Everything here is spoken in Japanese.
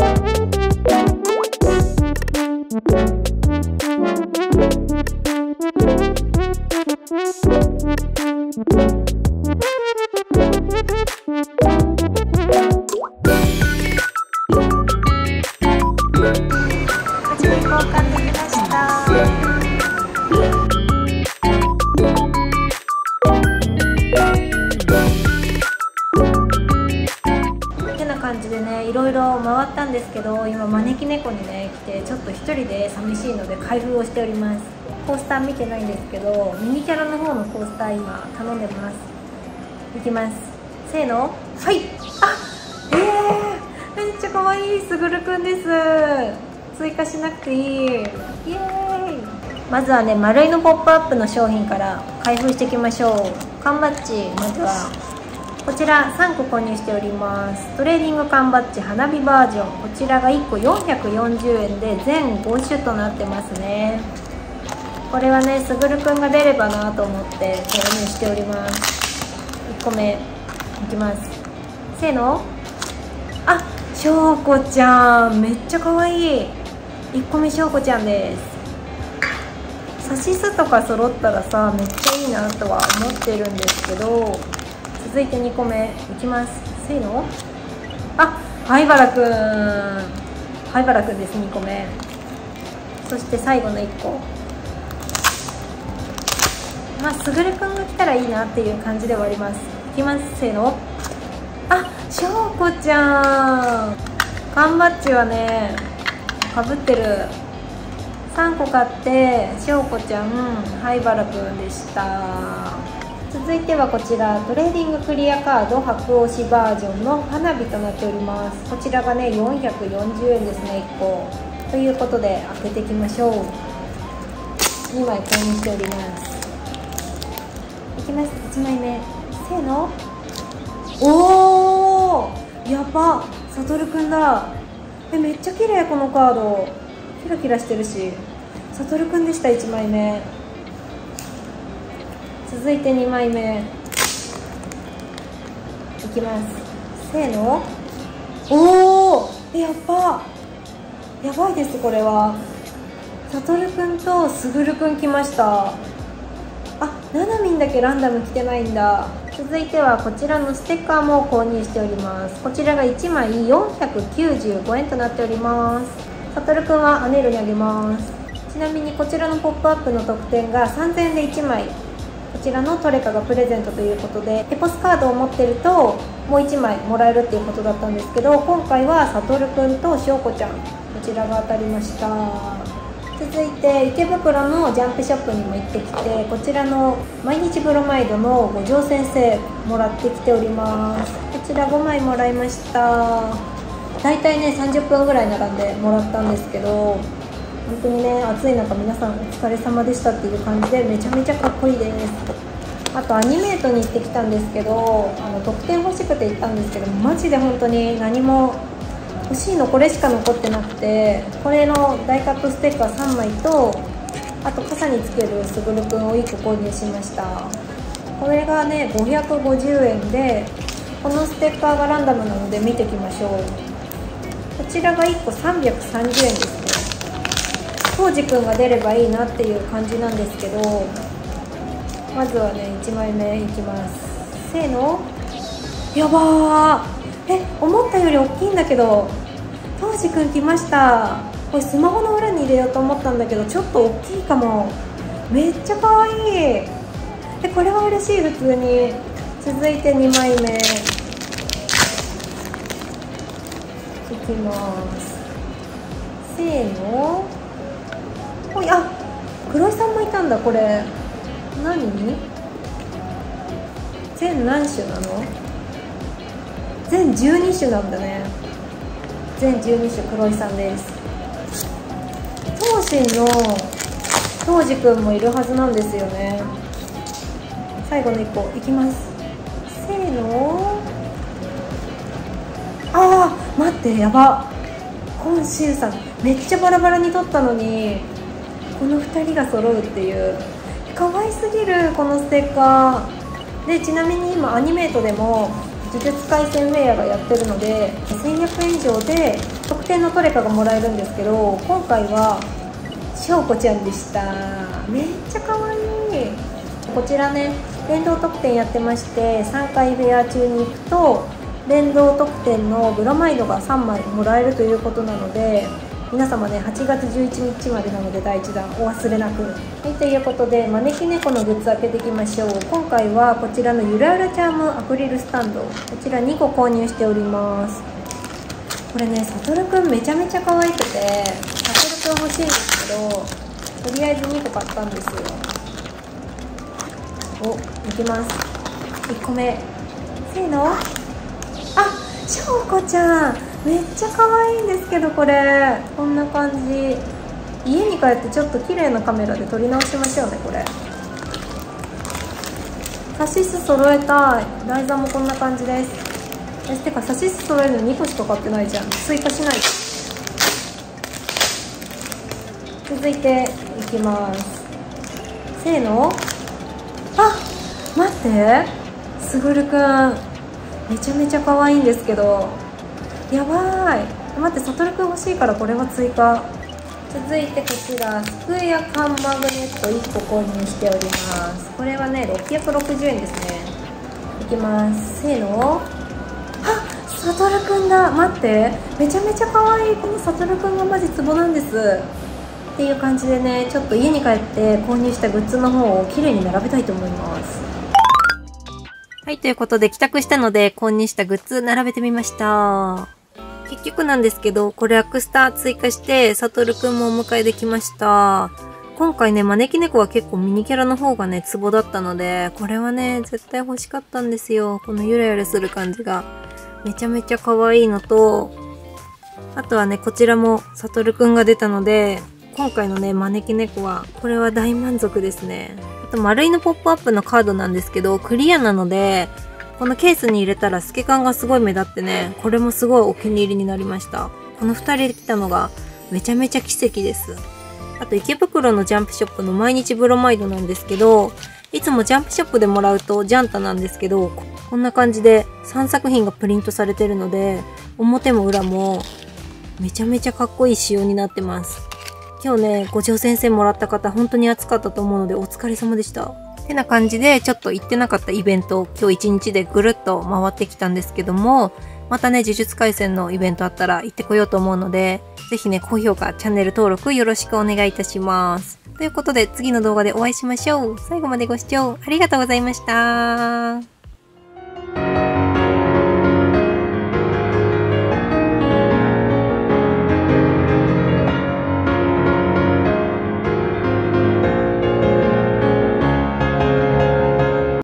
いろいろ回ったんですけど、今招き猫にね来てちょっと一人で寂しいので開封をしております。コースター見てないんですけど、ミニキャラの方のコースター今頼んでます。いきます。せーの、はい。めっちゃ可愛いすぐるくんです。追加しなくていい。イエーイ。まずはね、丸いのポップアップの商品から開封していきましょう。缶バッジ、まずはこちら3個購入しております。トレーディング缶バッジ花火バージョン、こちらが1個440円で全5種となってますね。これはね、すぐるくんが出ればなと思って購入しております。1個目いきます。せーの、しょうこちゃん、めっちゃ可愛い。1個目しょうこちゃんです。サシスとか揃ったらさ、めっちゃいいなとは思ってるんですけど、続いて2個目いきます。せーの、灰原くん、灰原くんです。2個目。そして最後の1個、すぐるくんが来たらいいなっていう感じではあります。いきます。せーの、しょうこちゃん、缶バッジはねかぶってる。3個買ってしょうこちゃん、灰原くんでした。続いてはこちらトレーディングクリアカード白押しバージョンの花火となっております。こちらがね440円ですね、1個ということで開けていきましょう。2枚購入しております。いきます。1枚目、せーの、おー、やば、さとるくんだ。めっちゃ綺麗。このカードキラキラしてるし、さとるくんでした。1枚目。続いて2枚目いきます。せーの、おー、やばいです。これはさとるくんとすぐるくん来ました。ななみんだけランダム来てないんだ。続いてはこちらのステッカーも購入しております。こちらが1枚495円となっております。さとるくんはアネルにあげます。ちなみにこちらのポップアップの特典が3000円で1枚こちらのトレカがプレゼントということで、エポスカードを持ってるともう1枚もらえるっていうことだったんですけど、今回はさとるくんとしょうこちゃん、こちらが当たりました。続いて池袋のジャンプショップにも行ってきて、こちらの毎日ブロマイドの五条先生もらってきております。こちら5枚もらいました。だいたいね30分ぐらい並んでもらったんですけど、本当にね暑い中皆さんお疲れ様でしたっていう感じで、めちゃめちゃかっこいいです。あとアニメートに行ってきたんですけど、特典欲しくて行ったんですけど、マジで本当に何も欲しいのこれしか残ってなくて、これのダイカットステッカー3枚と、あと傘につけるすぐるくんを1個購入しました。これがね550円で、このステッカーがランダムなので見ていきましょう。こちらが1個330円ですね。当時くんが出ればいいなっていう感じなんですけど、まずはね1枚目いきます。せーの、やばー、思ったより大きいんだけど、当時くん来ました。これスマホの裏に入れようと思ったんだけど、ちょっと大きいかも。めっちゃ可愛い。これは嬉しい、普通に。続いて2枚目いきます。せーの、ほい、黒井さんもいたんだ。これ何、全何種なの？全12種なんだね。全12種黒井さんです。東進の東司くんもいるはずなんですよね。最後の1個いきます。せーの、待って、やば、今週さんめっちゃバラバラに撮ったのにこの2人が揃うっていう、可愛すぎるこのステッカーで。ちなみに今アニメートでも呪術廻戦ウェアがやってるので、1100円以上で特典のトレカがもらえるんですけど、今回はしょうこちゃんでした。めっちゃ可愛い。こちらね、連動特典やってまして、3回フェア中に行くと連動特典のブロマイドが3枚もらえるということなので、皆様ね、8月11日までなので第1弾お忘れなく。はい、ということで招き猫のグッズ開けていきましょう。今回はこちらのゆらゆらチャームアクリルスタンド、こちら2個購入しております。これね、さとるくんめちゃめちゃ可愛くて、さとるくん欲しいんですけど、とりあえず2個買ったんですよ。お、いきます。1個目、せーの。あ、しょうこちゃんめっちゃ可愛いんですけど、これこんな感じ。家に帰ってちょっと綺麗なカメラで撮り直しましょうね。これサシス揃えたい。台座もこんな感じです。てかサシス揃えるの2個しか買ってないじゃん。追加しないと。続いていきます。せーの。あ、待って、すぐるくんめちゃめちゃ可愛いんですけど、やばい。待って、さとるくん欲しいからこれは追加。続いてこちらスクエア缶マグネット1個購入しております。これはね660円ですね。いきます。せーの。あ、さとるくんだ。待って、めちゃめちゃ可愛い。このさとるくんがマジツボなんです。っていう感じでね、ちょっと家に帰って購入したグッズの方を綺麗に並べたいと思います。はい、ということで帰宅したので購入したグッズ並べてみました。結局なんですけど、これアクスタ追加してさとるくんもお迎えできました。今回ね、招き猫は結構ミニキャラの方がねツボだったので、これはね絶対欲しかったんですよ。このゆらゆらする感じがめちゃめちゃ可愛いのと、あとはねこちらもさとるくんが出たので、今回のね招き猫はこれは大満足ですね。あと丸いのポップアップのカードなんですけど、クリアなのでこのケースに入れたら透け感がすごい目立ってね、これもすごいお気に入りになりました。この2人で来たのがめちゃめちゃ奇跡です。あと池袋のジャンプショップの毎日ブロマイドなんですけど、いつもジャンプショップでもらうとジャンタなんですけど、こんな感じで3作品がプリントされてるので、表も裏もめちゃめちゃかっこいい仕様になってます。今日ね、五条先生もらった方本当に暑かったと思うのでお疲れ様でした。てな感じでちょっと行ってなかったイベント、今日一日でぐるっと回ってきたんですけども、またね、呪術廻戦のイベントあったら行ってこようと思うので、ぜひね、高評価、チャンネル登録よろしくお願いいたします。ということで次の動画でお会いしましょう。最後までご視聴ありがとうございました。